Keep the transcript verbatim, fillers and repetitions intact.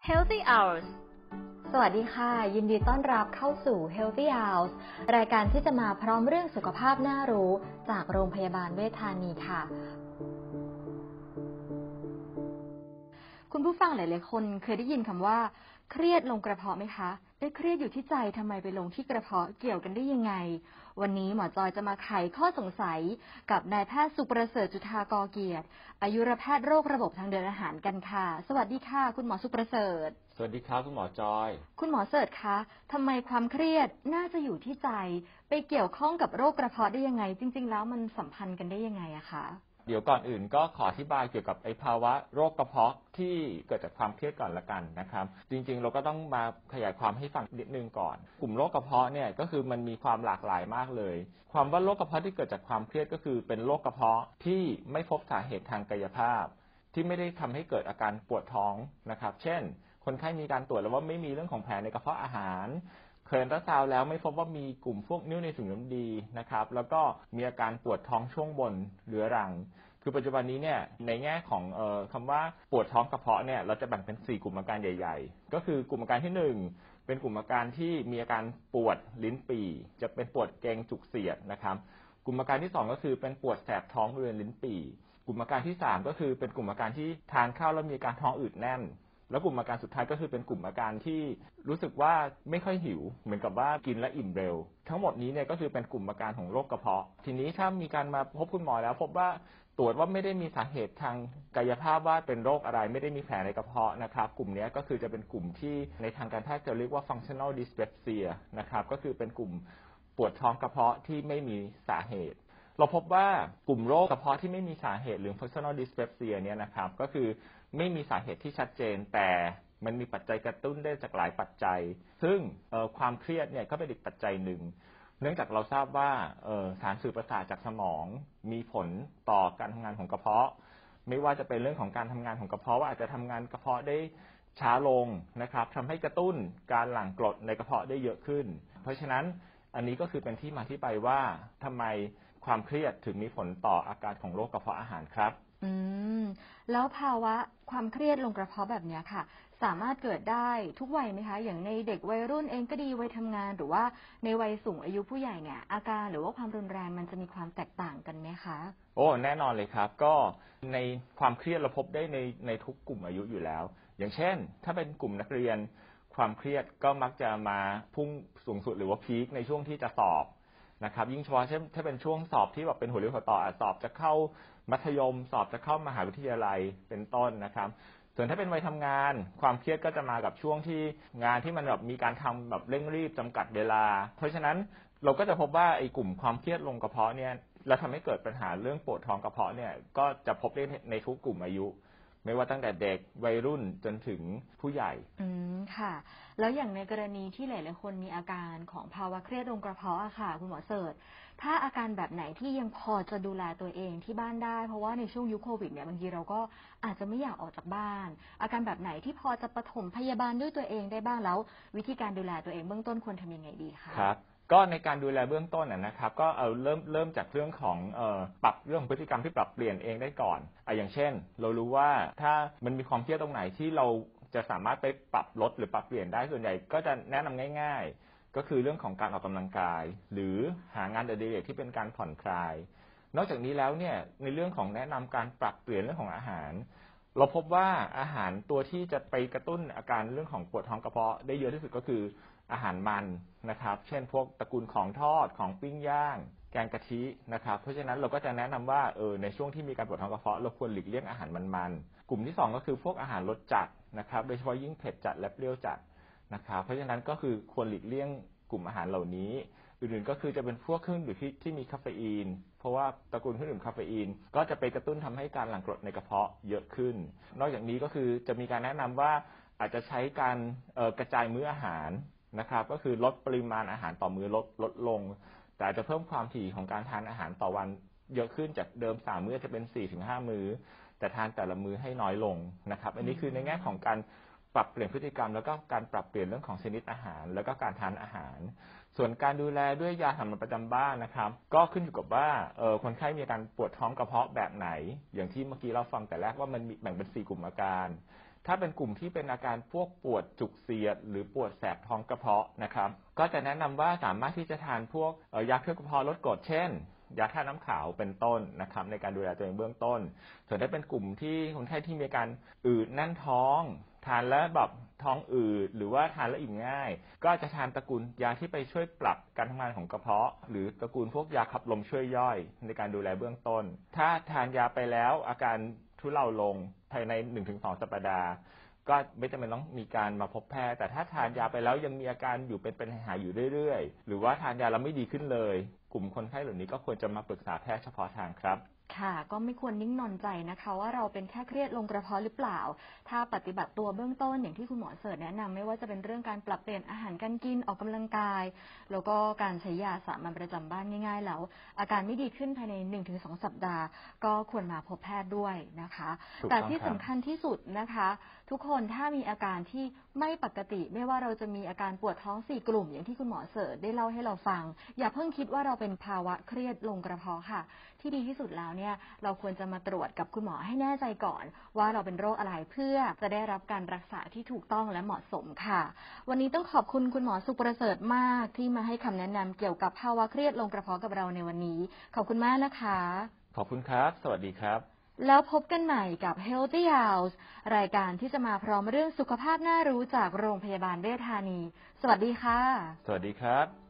Healthy Hours สวัสดีค่ะยินดีต้อนรับเข้าสู่ Healthy Hours รายการที่จะมาพร้อมเรื่องสุขภาพน่ารู้จากโรงพยาบาลเวชธานีค่ะคุณผู้ฟังหลายๆคนเคยได้ยินคำว่าเครียดลงกระเพาะไหมคะเอ๊ะเครียดอยู่ที่ใจทำไมไปลงที่กระเพาะเกี่ยวกันได้ยังไงวันนี้หมอจอยจะมาไขข้อสงสัยกับนายแพทย์สุประเสริฐจุฑากรเกียรติอายุรแพทย์โรคระบบทางเดินอาหารกันค่ะสวัสดีค่ะคุณหมอสุประเสริฐสวัสดีครับคุณหมอจอยคุณหมอเสิร์ชคะทำไมความเครียดน่าจะอยู่ที่ใจไปเกี่ยวข้องกับโรคกระเพาะได้ยังไงจริงๆแล้วมันสัมพันธ์กันได้ยังไงอะคะเดี๋ยวก่อนอื่นก็ขออธิบายเกี่ยวกับไอ้ภาวะโรคกระเพาะที่เกิดจากความเครียดก่อนละกันนะครับจริงๆเราก็ต้องมาขยายความให้ฟังนิดนึงก่อนกลุ่มโรคกระเพาะเนี่ยก็คือมันมีความหลากหลายมากเลยความว่าโรคกระเพาะที่เกิดจากความเครียดก็คือเป็นโรคกระเพาะที่ไม่พบสาเหตุทางกายภาพที่ไม่ได้ทำให้เกิดอาการปวดท้องนะครับเช่นคนไข้มีการตรวจแล้วว่าไม่มีเรื่องของแผลในกระเพาะอาหารเคยอัลตราซาวด์แล้วไม่พบว่ามีกลุ่มพวกนิ่วในถุงน้ำดีนะครับแล้วก็มีอาการปวดท้องช่วงบนเรื้อรังคือปัจจุบันนี้เนี่ยในแง่ของเอ่อคำว่าปวดท้องกระเพาะเนี่ยเราจะแบ่งเป็นสี่กลุ่มอาการใหญ่ๆก็คือกลุ่มอาการที่หนึ่งเป็นกลุ่มอาการที่มีอาการปวดลิ้นปี่จะเป็นปวดเกร็งจุกเสียดนะครับกลุ่มอาการที่สองก็คือเป็นปวดแสบท้องบริเวณลิ้นปี่กลุ่มอาการที่สามก็คือเป็นกลุ่มอาการที่ทานข้าวแล้วมีอาการท้องอืดแน่นแล้วกลุ่มอาการสุดท้ายก็คือเป็นกลุ่มอาการที่รู้สึกว่าไม่ค่อยหิวเหมือนกับว่ากินและอิ่มเร็วทั้งหมดนี้เนี่ยก็คือเป็นกลุ่มอาการของโรคกระเพาะทีนี้ถ้ามีการมาพบคุณหมอแล้วพบว่าตรวจว่าไม่ได้มีสาเหตุทางกายภาพว่าเป็นโรคอะไรไม่ได้มีแผลในกระเพาะนะครับกลุ่มนี้ก็คือจะเป็นกลุ่มที่ในทางการแพทย์จะเรียกว่า functional dyspepsia นะครับก็คือเป็นกลุ่มปวดท้องกระเพาะที่ไม่มีสาเหตุเราพบว่ากลุ่มโรคกระเพาะที่ไม่มีสาเหตุหรือ functional dyspepsia เนี่ยนะครับก็คือไม่มีสาเหตุที่ชัดเจนแต่มันมีปัจจัยกระตุ้นได้จากหลายปัจจัยซึ่งความเครียดเนี่ยก็เป็นอีกปัจจัยหนึ่งเนื่องจากเราทราบว่าสารสื่อประสาทจากสมองมีผลต่อการทำงานของกระเพาะไม่ว่าจะเป็นเรื่องของการทำงานของกระเพาะว่าอาจจะทำงานกระเพาะได้ช้าลงนะครับทำให้กระตุ้นการหลั่งกรดในกระเพาะได้เยอะขึ้นเพราะฉะนั้นอันนี้ก็คือเป็นที่มาที่ไปว่าทำไมความเครียดถึงมีผลต่ออาการของโรคกระเพาะอาหารครับอืมแล้วภาวะความเครียดลงกระเพาะแบบนี้ค่ะสามารถเกิดได้ทุกวัยไหมคะอย่างในเด็กวัยรุ่นเองก็ดีวัยทำงานหรือว่าในวัยสูงอายุผู้ใหญ่เนี่ยอาการหรือว่าความรุนแรงมันจะมีความแตกต่างกันไหมคะโอ้แน่นอนเลยครับก็ในความเครียดเราพบได้ในในทุกกลุ่มอายุอยู่แล้วอย่างเช่นถ้าเป็นกลุ่มนักเรียนความเครียดก็มักจะมาพุ่งสูงสุดหรือว่าพีคในช่วงที่จะสอบนะครับยิ่งเฉพาะเช่นถ้าเป็นช่วงสอบที่แบบเป็นหัวเรียวหัวต่อสอบจะเข้ามัธยมสอบจะเข้ามหาวิทยาลัยเป็นต้นนะครับส่วนถ้าเป็นวัยทำงานความเครียดก็จะมากับช่วงที่งานที่มันแบบมีการทำแบบเร่งรีบจำกัดเวลาเพราะฉะนั้นเราก็จะพบว่าไอ้กลุ่มความเครียดลงกระเพาะเนี่ยแล้วทำให้เกิดปัญหาเรื่องปวดท้องกระเพาะเนี่ยก็จะพบได้ในทุกกลุ่มอายุไม่ว่าตั้งแต่เด็กวัยรุ่นจนถึงผู้ใหญ่อืมค่ะแล้วอย่างในกรณีที่หลายๆคนมีอาการของภาวะเครียดลงกระเพาะอะค่ะคุณหมอเสิร์ชถ้าอาการแบบไหนที่ยังพอจะดูแลตัวเองที่บ้านได้เพราะว่าในช่วงยุคโควิดเนี่ยบางทีเราก็อาจจะไม่อยากออกจากบ้านอาการแบบไหนที่พอจะปฐมพยาบาลด้วยตัวเองได้บ้างแล้ววิธีการดูแลตัวเองเบื้องต้นควรทำยังไงดีคะครับก็ในการดูแลเบื้องต้นนะครับก็เอาเริ่มเริ่มจากเรื่องของเอ่อปรับเรื่องพฤติกรรมที่ปรับเปลี่ยนเองได้ก่อนอ่ะอย่างเช่นเรารู้ว่าถ้ามันมีความเครียดตรงไหนที่เราจะสามารถไปปรับลดหรือปรับเปลี่ยนได้ส่วนใหญ่ก็จะแนะนำง่ายๆก็คือเรื่องของการออกกำลังกายหรือหางานอดิเรกที่เป็นการผ่อนคลายนอกจากนี้แล้วเนี่ยในเรื่องของแนะนำการปรับเปลี่ยนเรื่องของอาหารเราพบว่าอาหารตัวที่จะไปกระตุ้นอาการเรื่องของปวดท้องกระเพาะได้เยอะที่สุดก็คืออาหารมันนะครับเช่นพวกตระกูลของทอดของปิ้งย่างแกงกะทินะครับเพราะฉะนั้นเราก็จะแนะนำว่าเออในช่วงที่มีการปวดท้องกระเพาะเราควรหลีกเลี่ยงอาหารมันๆกลุ่มที่สองก็คือพวกอาหารรสจัดนะครับโดยเฉพาะยิ่งเผ็ดจัดและเปรี้ยวจัดนะครับเพราะฉะนั้นก็คือควรหลีกเลี่ยงกลุ่มอาหารเหล่านี้อื่นๆก็คือจะเป็นพวกเครื่องดื่มที่ที่มีคาเฟอีนเพราะว่าตระกูลเครื่องดื่มคาเฟอีนก็จะไปกระตุ้นทำให้การหลั่งกรดในกระเพาะเยอะขึ้นนอกจากนี้ก็คือจะมีการแนะนำว่าอาจจะใช้การกระจายมื้ออาหารนะครับก็คือลดปริมาณอาหารต่อมื้อลดลดลงแต่อาจจะเพิ่มความถี่ของการทานอาหารต่อวันเยอะขึ้นจากเดิมสามมื้อจะเป็น สี่ถึงห้า มื้อแต่ทานแต่ละมื้อให้น้อยลงนะครับอันนี้คือในแง่ของการปรับเปลี่ยนพฤติกรรมแล้วก็การปรับเปลี่ยนเรื่องของชนิดอาหารแล้วก็การทานอาหารส่วนการดูแลด้วยยาสามัญประจำบ้านนะครับก็ขึ้นอยู่กับว่าเออคนไข้มีอาการปวดท้องกระเพาะแบบไหนอย่างที่เมื่อกี้เราฟังแต่แรกว่ามันแบ่งเป็นสี่กลุ่มอาการถ้าเป็นกลุ่มที่เป็นอาการพวกปวดจุกเสียดหรือปวดแสบท้องกระเพาะนะครับก็จะแนะนำว่าสามารถที่จะทานพวกยาเคลือบกระเพาะลดกรดเช่นยาธาตุน้ำขาวเป็นต้นนะครับในการดูแลตัวเองเบื้องต้นส่วนถ้าเป็นกลุ่มที่คนไข้ที่มีอาการอืดแน่นท้องทานแล้วแบบท้องอืดหรือว่าทานแล้วอิ่มง่ายก็จะทานตระกูลยาที่ไปช่วยปรับการทำงานของกระเพาะหรือตระกูลพวกยาขับลมช่วยย่อยในการดูแลเบื้องต้นถ้าทานยาไปแล้วอาการทุเลาลงภายใน หนึ่งถึงสอง สัปดาห์ก็ไม่จำเป็นต้องมีการมาพบแพทย์แต่ถ้าทานยาไปแล้วยังมีอาการอยู่เป็นเป็นหายอยู่เรื่อยๆหรือว่าทานยาแล้วไม่ดีขึ้นเลยกลุ่มคนไข้เหล่านี้ก็ควรจะมาปรึกษาแพทย์เฉพาะทางครับค่ะก็ไม่ควรนิ่งนอนใจนะคะว่าเราเป็นแค่เครียดลงกระเพาะหรือเปล่าถ้าปฏิบัติตัวเบื้องต้นอย่างที่คุณหมอเสิร์ชแนะนำไม่ว่าจะเป็นเรื่องการปรับเปลี่ยนอาหารการกินออกกำลังกายแล้วก็การใช้ยาสามัญประจำบ้านง่ายๆแล้วอาการไม่ดีขึ้นภายใน หนึ่งถึงสอง สัปดาห์ก็ควรมาพบแพทย์ด้วยนะคะแต่ที่สำคัญที่สุดนะคะทุกคนถ้ามีอาการที่ไม่ปกติไม่ว่าเราจะมีอาการปวดท้องสี่กลุ่มอย่างที่คุณหมอเสิร์ชได้เล่าให้เราฟังอย่าเพิ่งคิดว่าเราเป็นภาวะเครียดลงกระเพาะค่ะที่ดีที่สุดแล้วเนี่ยเราควรจะมาตรวจกับคุณหมอให้แน่ใจก่อนว่าเราเป็นโรคอะไรเพื่อจะได้รับการรักษาที่ถูกต้องและเหมาะสมค่ะวันนี้ต้องขอบคุณคุณหมอสุประเสริฐมากที่มาให้คำแนะนำเกี่ยวกับภาวะเครียดลงกระเพาะกับเราในวันนี้ขอบคุณมากนะคะขอบคุณครับสวัสดีครับแล้วพบกันใหม่กับ Healthy House รายการที่จะมาพร้อมเรื่องสุขภาพน่ารู้จากโรงพยาบาลเวชธานีสวัสดีค่ะสวัสดีครับ